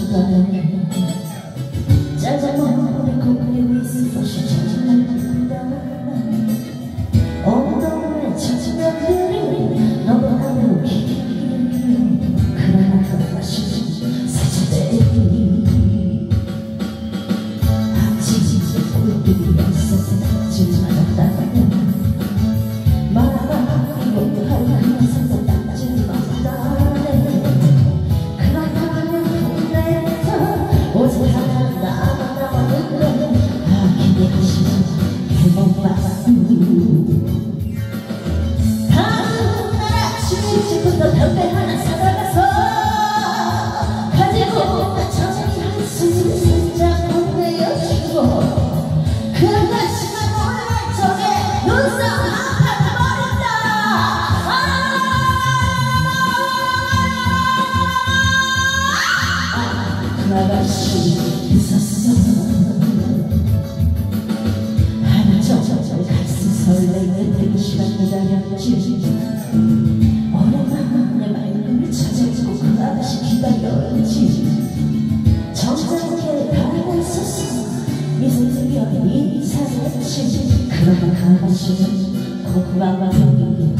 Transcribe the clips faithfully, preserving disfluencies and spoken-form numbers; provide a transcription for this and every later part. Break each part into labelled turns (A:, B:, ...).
A: 시간에 짜장면 고기 위스퍼 시청을 부른다. 엉덩이에 청춘들이 너도 하고 기기기 그러나 그 맛이 사자대기 아치지 볼들이 없어서 지지 않았다면 말아봐 이것도 하면서 닦지 말다네. 그렇다면 동네에서 옷을 하나 남아남았는데 아 기대하시 해먹봤음. 다음날 아침부터 담배 하나 사다가서 가지고 저녁이 한숨을 살짝 건네여주고 그 아가씨가 노래할 적에 눈썹 한판 버린다. 아, 그 아가씨 웃었어. 하나 저저저 가슴 설레는 그 시간 기다렸지. 오랜만에 맑음을 찾아주고 그 아가씨 기다렸지. 정장에 달고 있었어. 미소지며 인사했지. 그러나 그 아가씨는 고구마방이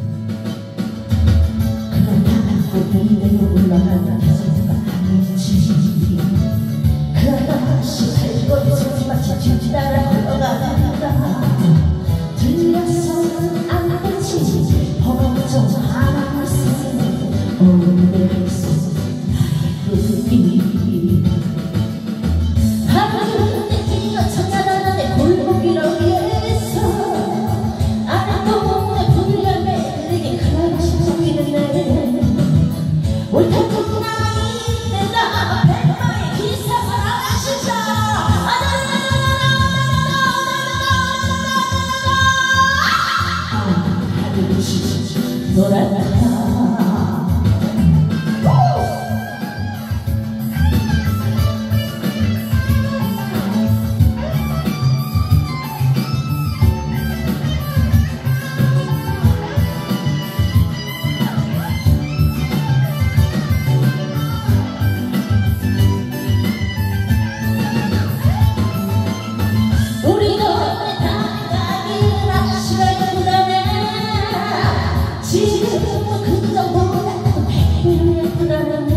A: 그러나 고개로 올라가는 계속가 아니지. 그 아가씨 살고 있어서 마치 뒤 따라 걸어가다가 들려서는 안 되지. 허벅정 하나를 쓰는 오늘의 속 나의 꿈이 하루는 내끼리가 천천하는데 골목이라고 해서 아직도 몸에 불량에 내게 그 아가씨 속이는데 옳다고 나이내가 백마의 기사가 아가씨죠. 하늘이 노랗다. 지금도 그거보다 더 백배로 예쁘다는